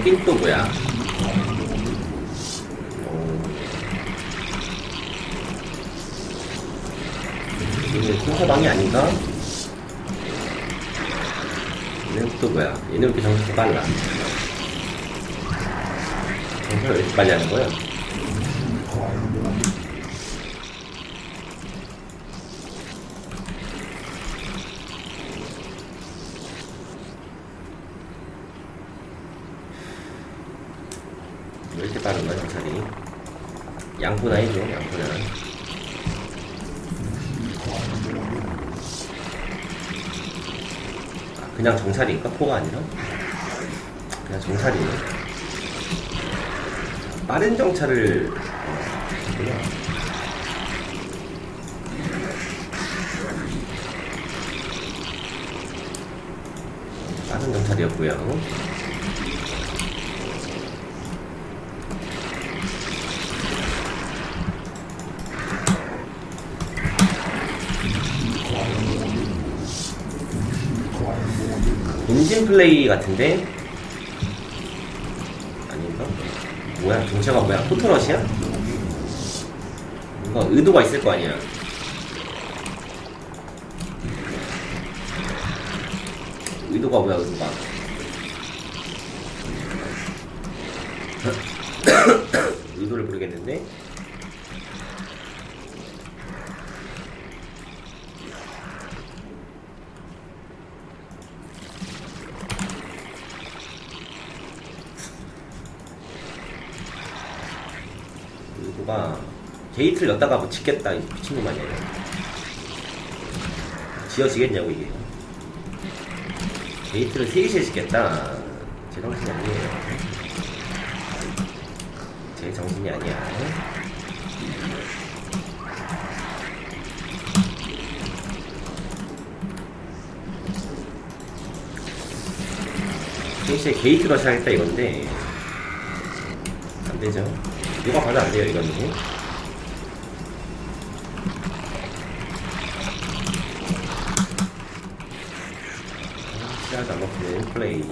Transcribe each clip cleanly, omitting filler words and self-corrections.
여긴 또 뭐야? 이게 순서방이 아닌가? 얘는 또 뭐야? 얘는 왜 이렇게 정신이 빨라? 정신을 왜 이렇게 빨리 하는 거야? 왜 이렇게 빠른 거야, 정찰이? 양포나 해줘, 양포나. 아, 그냥 정찰인가? 포가 아니라? 그냥 정찰이네. 빠른 정찰을 했구나. 빠른 정찰이었고요. 본진 플레이 같은데? 아닌가? 뭐야? 정체가 뭐야? 포토넛이야? 뭔가 의도가 있을 거 아니야? 의도가 뭐야, 의도가? 의도를 모르겠는데? 의도가 게이트를 였다가 뭐 짓겠다, 미친놈 아니야? 지어지겠냐고, 이게. 게이트를 3개씩 짓겠다. 제 정신이 아니에요. 제 정신이 아니야. 게이트에 게이트로 시작했다 이건데 안되죠. 누가 봐도 안돼요 이거는. 시야가 안 먹히는 플레이.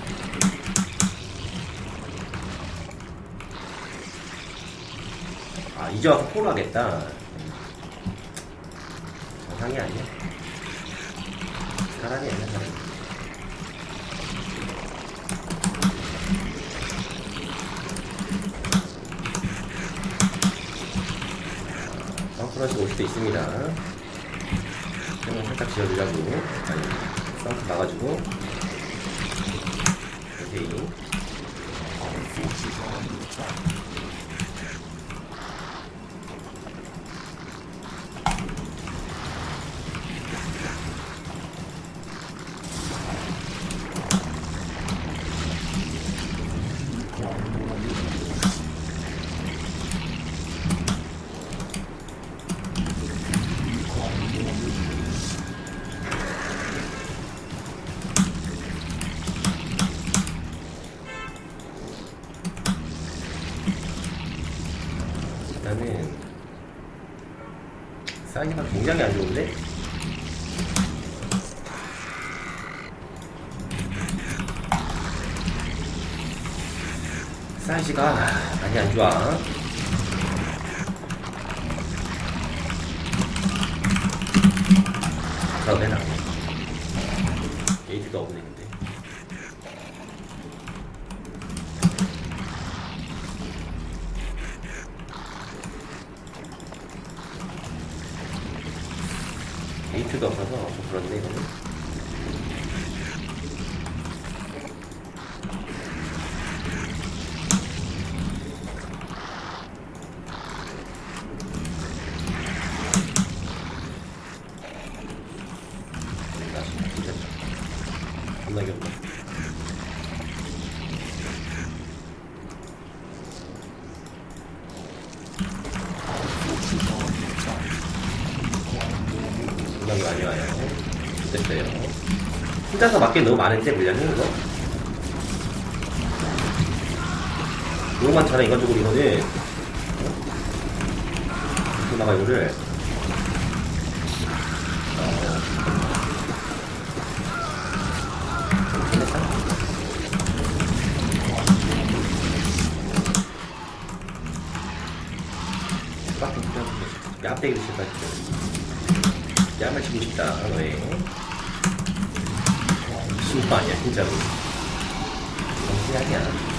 아 이제 와서 콜 하겠다. 정상이 아니야. 사람이 아니야 사람. 올 수도 있습니다. 그냥 살짝 지어주려고. 아니, 썬크 막아주고. 오케이. 일단은 사이즈가 굉장히 안 좋은데? 사이즈가 많이 안 좋아. 그러면 게이트도 없네 근데. 게이트도 없어서 좀 그렇네 이거는. 겁나게 없네. 겁나게 많이 와요. 됐어요. 혼자서 맞기엔 너무 많은데 물량이 이거? 너무 많잖아 인간적으로 이거는. 나가 이거를 빡 야, 앞대기 시작할 때. 야만 치고 싶다, 너의. 미친 거 아니야, 진짜로. 정신 아니야.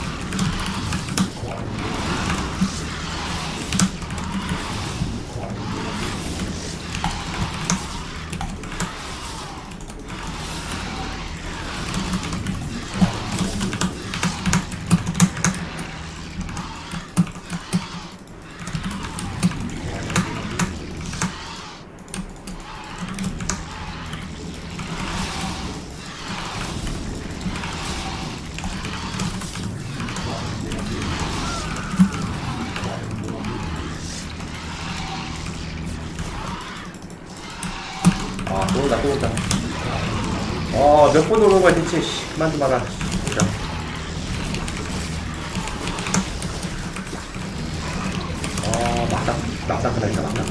아, 또 온다, 또 온다. 몇 번 오는 거야, 대체. 씨, 그만 좀 하라. 진짜. 막다 그날이다, 막다.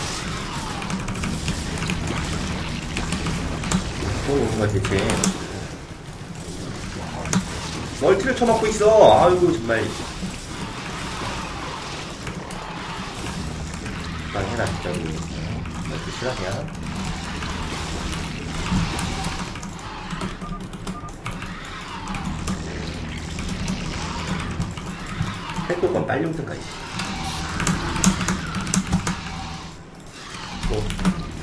또 오는 거야, 대체. 멀티를 쳐먹고 있어. 아이고, 정말. 난 해라, 진짜로. 멀티 실화냐? 태도건 빨리 움든가, 이씨. 뭐.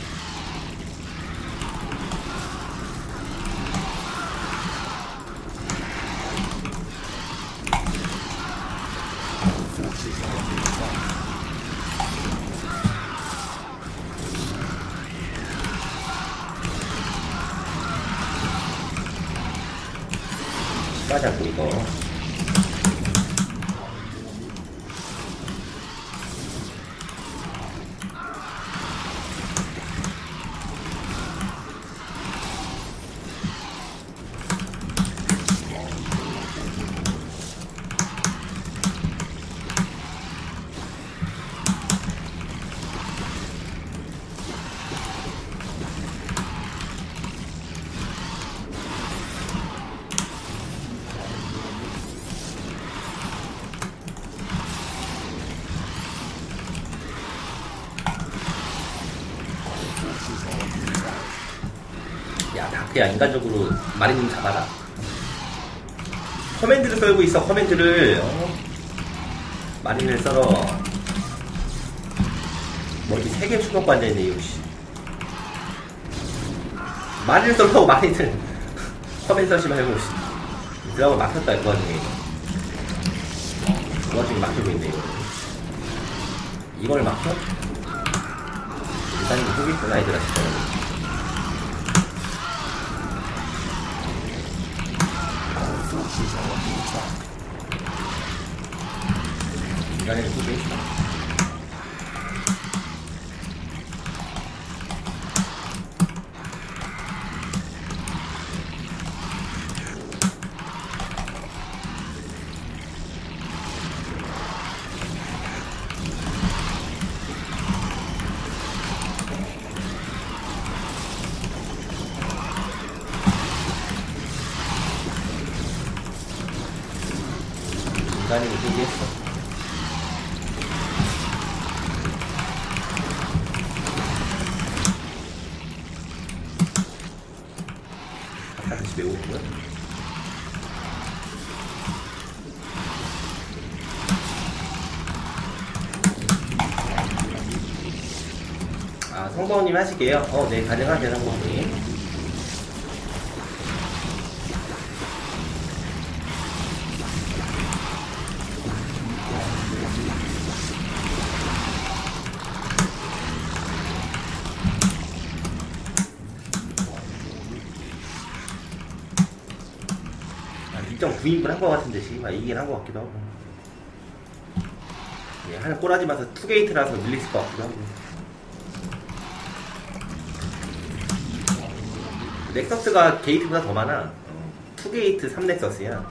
빠자고, 이거. 야, 다크야, 인간적으로 마리님 잡아라. 커맨드를 썰고 있어, 커맨드를. 마린을 썰어. 멀티 3개 추격고 앉아있네, 이거, 씨. 마린을 썰라고 마린을. 커맨드 썰지 말고, 씨. 드라마 막혔다, 그 와중에. 그 와중에 막히고 있네, 이거. 이걸 막혀? 일단 이거 속이구나, 얘들아, 진짜. 인간의 속에 있어. 인간이 포기했어. 아까 집에 오고요. 아, 성범님 하실게요. 네, 가능하죠, 성범님. 아, 2.9인분 한 것 같은데, 지금 이긴 한 것 같기도 하고. 예, 하나 꼬라지 마서 투게이트라서 밀리실 것 같기도 하고. 넥서스가 게이트보다 더 많아. 2게이트 3넥서스야.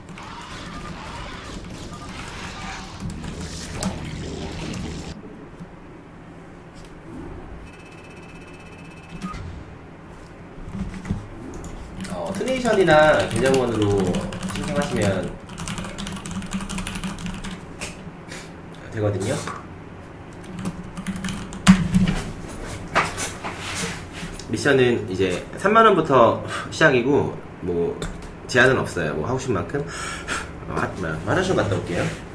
트네이션이나 계정원으로 신청하시면 되거든요. 미션은 이제 3만원부터 시작이고 뭐 제한은 없어요. 뭐 하고 싶은 만큼 화장실 갔다 올게요.